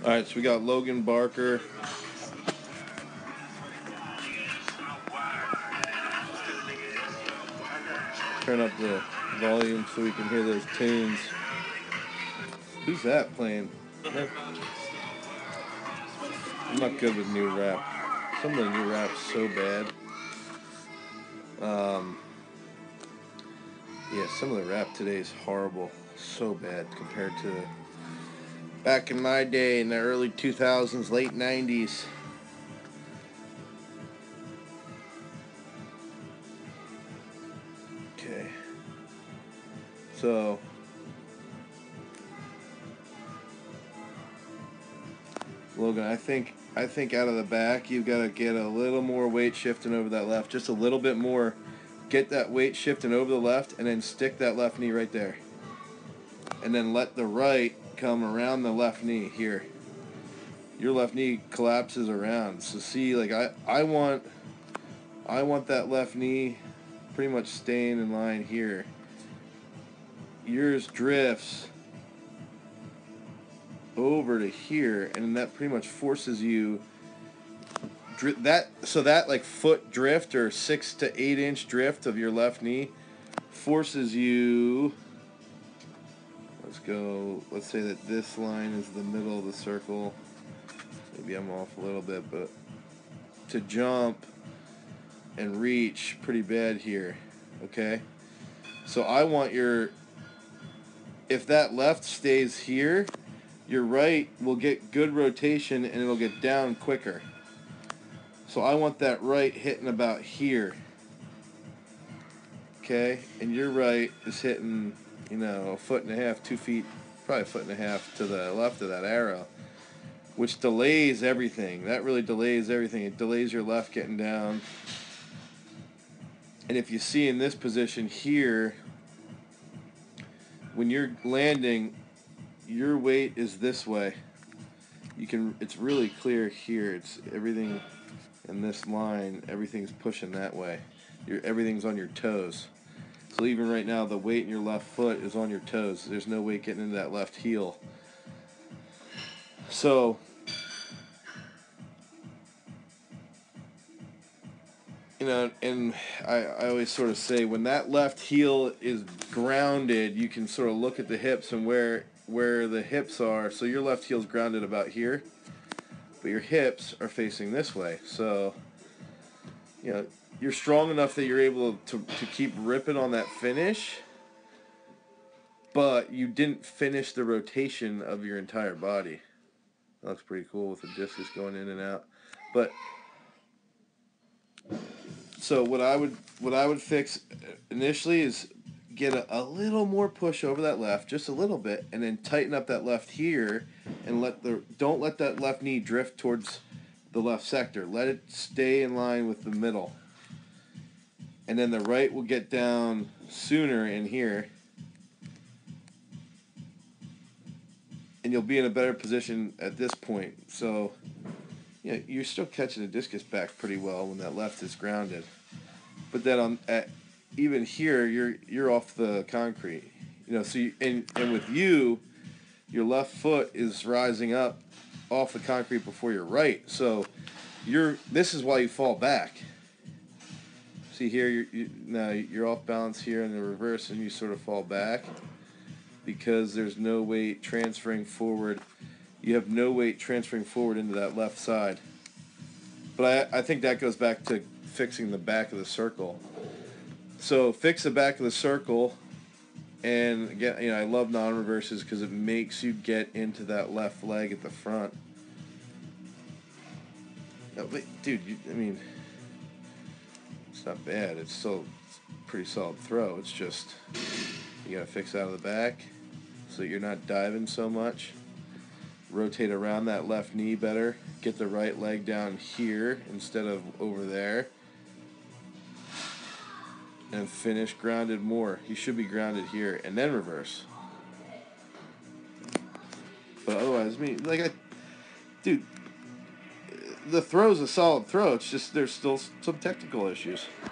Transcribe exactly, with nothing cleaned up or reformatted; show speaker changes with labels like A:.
A: Alright, so we got Logan Barker. Turn up the volume so we can hear those tunes. Who's that playing? I'm not good with new rap. Some of the new rap's so bad. Um, yeah, some of the rap today is horrible. So bad compared to back in my day in the early two thousands, late nineties. Okay. So, Logan, I think I think out of the back you've got to get a little more weight shifting over that left, just a little bit more. Get that weight shifting over the left, and then stick that left knee right there, and then let the right come around the left knee here. Your left knee collapses around. So see, like I I want I want that left knee pretty much staying in line here. Yours drifts over to here, and that pretty much forces you that so that like foot drift or six to eight inch drift of your left knee forces you. Let's go. Let's say that this line is the middle of the circle. Maybe I'm off a little bit, but to jump and reach pretty bad here. Okay, so I want your. If that left stays here, your right will get good rotation and it'll get down quicker. So I want that right hitting about here. Okay, and your right is hitting, you know, a foot and a half, two feet, probably a foot and a half to the left of that arrow, which delays everything. That really delays everything. It delays your left getting down. And if you see in this position here, when you're landing, your weight is this way. You can, it's really clear here. It's everything in this line, everything's pushing that way. Your everything's on your toes. So even right now, the weight in your left foot is on your toes. There's no weight getting into that left heel. So you know, and I, I always sort of say when that left heel is grounded, you can sort of look at the hips and where where the hips are. So your left heel's grounded about here, but your hips are facing this way. So, you know, you're strong enough that you're able to, to keep ripping on that finish, but you didn't finish the rotation of your entire body. That looks pretty cool with the discus going in and out. But so what I would what I would fix initially is get a, a little more push over that left, just a little bit, and then tighten up that left here, and let the don't let that left knee drift towards the left sector. Let it stay in line with the middle, and then the right will get down sooner in here, and you'll be in a better position at this point. So, you know, you're still catching the discus back pretty well when that left is grounded, but then on at even here, you're you're off the concrete, you know. So you, and and with you, your left foot is rising up off the concrete before your right. So you're this is why you fall back. See here, you're you, now you're off balance here in the reverse, and you sort of fall back because there's no weight transferring forward. You have no weight transferring forward into that left side. But I I think that goes back to fixing the back of the circle. So fix the back of the circle, and again, you know, I love non-reverses because it makes you get into that left leg at the front. No, but dude, you, I mean, it's not bad. It's still a pretty solid throw. It's just you gotta fix out of the back so you're not diving so much. Rotate around that left knee better. Get the right leg down here instead of over there. And finish grounded more. You should be grounded here, and then reverse. But otherwise, I mean, like I, dude, the throw's a solid throw. It's just there's still some technical issues.